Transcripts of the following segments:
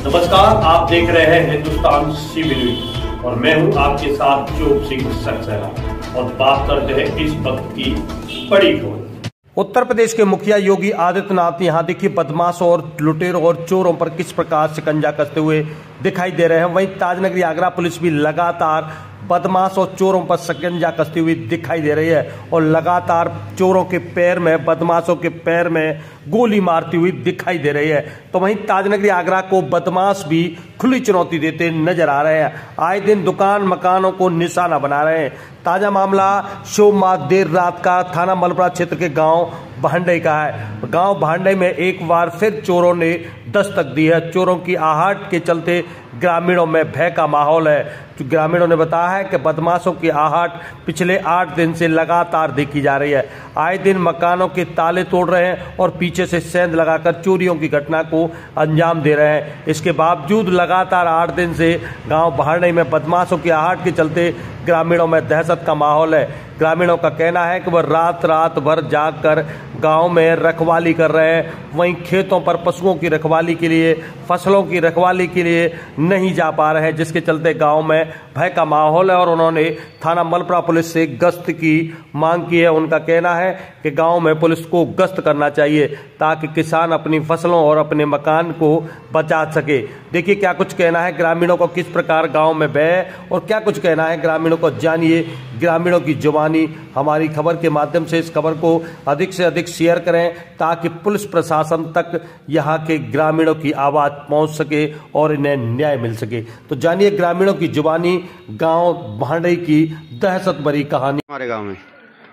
नमस्कार, आप देख रहे हैं हिंदुस्तान सीबी न्यूज और मैं हूं आपके साथ जोग सिंह सक्सेना और बात करते हैं इस वक्त की बड़ी खबर। उत्तर प्रदेश के मुखिया योगी आदित्यनाथ यहां देखिए बदमाशों और लुटेरों और चोरों पर किस प्रकार शिकंजा कसते हुए दिखाई दे रहे हैं। वहीं ताजनगरी आगरा पुलिस भी लगातार बदमाश और चोरों पर शिकंजा कसती हुई दिखाई दे रही है और लगातार चोरों के पैर में, बदमाशों के पैर में गोली मारती हुई दिखाई दे रही है। तो वहीं ताजनगरी आगरा को बदमाश भी खुली चुनौती देते नजर आ रहे हैं। आए दिन दुकान मकानों को निशाना बना रहे हैं। ताजा मामला सोमवार देर रात का थाना मलपुरा क्षेत्र के गांव भांडई का है। गांव भांडई में एक बार फिर चोरों ने दस्तक दी है। चोरों की आहट के चलते ग्रामीणों में भय का माहौल है। ग्रामीणों ने बताया है कि बदमाशों की आहट पिछले 8 दिन से लगातार देखी जा रही है। आए दिन मकानों के ताले तोड़ रहे हैं और पीछे से सेंध लगाकर चोरियों की घटना को अंजाम दे रहे हैं। इसके बावजूद लगातार 8 दिन से गांव भांडई में बदमाशों की आहट के चलते ग्रामीणों में दहशत का माहौल है। ग्रामीणों का कहना है कि वह रात भर जागकर गांव में रखवाली कर रहे हैं। वहीं खेतों पर पशुओं की रखवाली के लिए, फसलों की रखवाली के लिए नहीं जा पा रहे हैं, जिसके चलते गांव में भय का माहौल है और उन्होंने थाना मलपुरा पुलिस से गश्त की मांग की है। उनका कहना है कि गांव में पुलिस को गश्त करना चाहिए ताकि किसान अपनी फसलों और अपने मकान को बचा सके। देखिए क्या कुछ कहना है ग्रामीणों को, किस प्रकार गांव में भय और क्या कुछ कहना है ग्रामीणों को, जानिए ग्रामीणों की जुबानी। हमारी खबर के माध्यम से इस खबर को अधिक से अधिक शेयर करें ताकि पुलिस प्रशासन तक यहाँ के ग्रामीणों की आवाज पहुंच सके और इन्हें न्याय मिल सके। तो जानिए ग्रामीणों की जुबानी, गांव भांडई की दहशत भरी कहानी। हमारे गांव में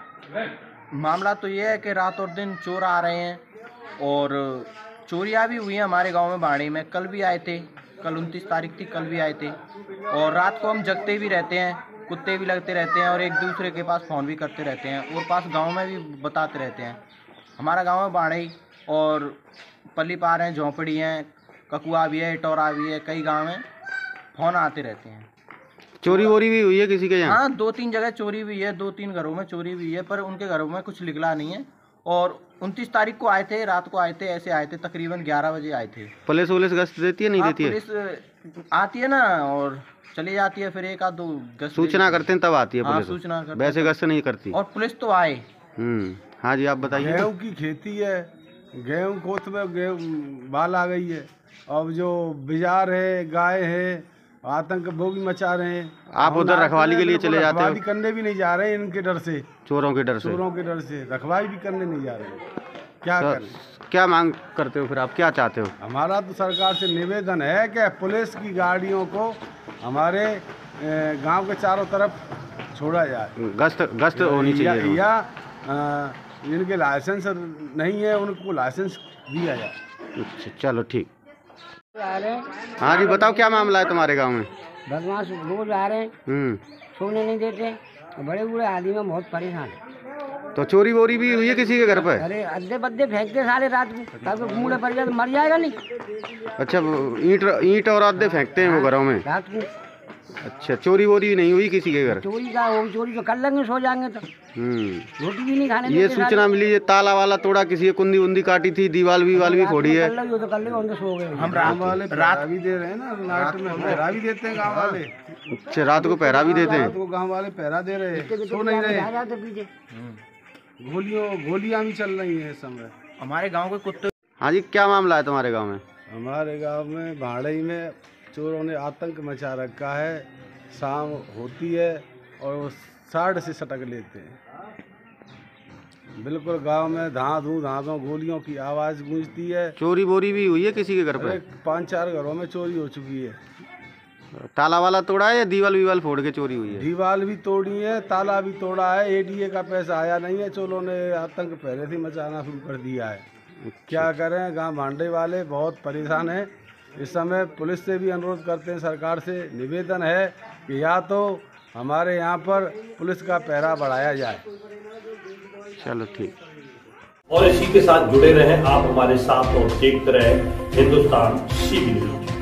मामला तो ये है कि रात और दिन चोर आ रहे हैं और चोरियां भी हुई हैं हमारे गांव में भांडई में। कल भी आए थे, कल 29 तारीख थी, कल भी आए थे और रात को हम जगते भी रहते हैं, कुत्ते भी लगते रहते हैं और एक दूसरे के पास फ़ोन भी करते रहते हैं और पास गांव में भी बताते रहते हैं। हमारा गांव है भांडई और पल्ली पार हैं, झोंपड़ी हैं, ककुआ भी है, इटौरा भी है, कई गांव में फ़ोन आते रहते हैं। चोरी वोरी भी हुई है किसी के यहाँ? हाँ, 2-3 जगह चोरी हुई है, 2-3 घरों में चोरी हुई है, पर उनके घरों में कुछ निकला नहीं है। और 29 तारीख को आए थे, रात को आए थे, ऐसे आए थे, तकरीबन 11 बजे आए थे। पुलिस गश्त देती है नहीं देती है? पुलिस आती है ना और चली जाती है, फिर 1-2 गश्त सूचना करते हैं तब आती है पुलिस। सूचना करते, वैसे गश्त नहीं करती। और पुलिस तो आए। हाँ जी, आप बताइए। गेहूँ की खेती है, गेहूँ कोत में गेहूँ बाल आ गई है। अब जो बाजार है, गाय है, आतंक वो भी मचा रहे हैं। आप उधर रखवाली के लिए चले जाते हो? रखवाली करने भी नहीं जा रहे हैं इनके डर से, चोरों के डर से। चोरों के डर से रखवाली भी करने नहीं जा रहे हैं। क्या करें? क्या मांग करते हो फिर आप, क्या चाहते हो? हमारा तो सरकार से निवेदन है कि पुलिस की गाड़ियों को हमारे गांव के चारों तरफ छोड़ा जाए। गश्त होनी चाहिए या जिनके लाइसेंस नहीं है उनको लाइसेंस दिया जाए। अच्छा, चलो ठीक। हाँ जी, बताओ क्या मामला है तुम्हारे गांव में? बदमाश रोज आ रहे हैं, सोने नहीं देते, बड़े बूढ़े आदमी में बहुत परेशान है। तो चोरी वोरी भी हुई है किसी के घर पे? अरे अड्डे बद्दे फेंकते साले रात को, ताकि मुड़े पड़ जाए तो मर जाएगा नहीं। अच्छा, ईंट और अड्डे फेंकते हैं वो घरों में रात को। अच्छा, चोरी वोरी नहीं हुई किसी के घर? चोरी का होगी, चोरी तो कर लेंगे, सो जाएंगे तो रोटी भी नहीं खाने। ये सूचना मिली है ताला वाला तोड़ा, किसी कुंदी उंदी काटी थी, दीवाल भी फोड़ी है। तो कर लेंगे, हम सो गए। हम रात वाले पहरा भी दे रहे हैं ना, नाइट में पहरा भी देते हैं गाँव वाले। अच्छा, रात को पहरा भी देते हैं? रात को गाँव वाले पहरा दे रहे हैं, सो नहीं रहे। गोलियां भी चल रही है इस समय हमारे गांव के कुत्ते। हाँ जी, क्या मामला है तुम्हारे गांव में? हमारे गांव में भांडई में चोरों ने आतंक मचा रखा है। शाम होती है और वो साड़ से सटक लेते हैं। बिल्कुल गांव में धां गोलियों की आवाज़ गूंजती है। चोरी बोरी भी हुई है किसी के घर पे? 5-4 घरों में चोरी हो चुकी है। ताला वाला तोड़ा है या दीवाल फोड़ के चोरी हुई है? दीवाल भी तोड़ी है, ताला भी तोड़ा है। एडीए का पैसा आया नहीं है, चोरों ने आतंक पहले से मचाना शुरू कर दिया है। क्या करें, गांव भांडई वाले बहुत परेशान हैं। इस समय पुलिस से भी अनुरोध करते हैं, सरकार से निवेदन है कि या तो हमारे यहाँ पर पुलिस का पहरा बढ़ाया जाए। चलो ठीक। और इसी के साथ जुड़े रहें आप हमारे साथ और देखते रहें हिंदुस्तान सीबी न्यूज।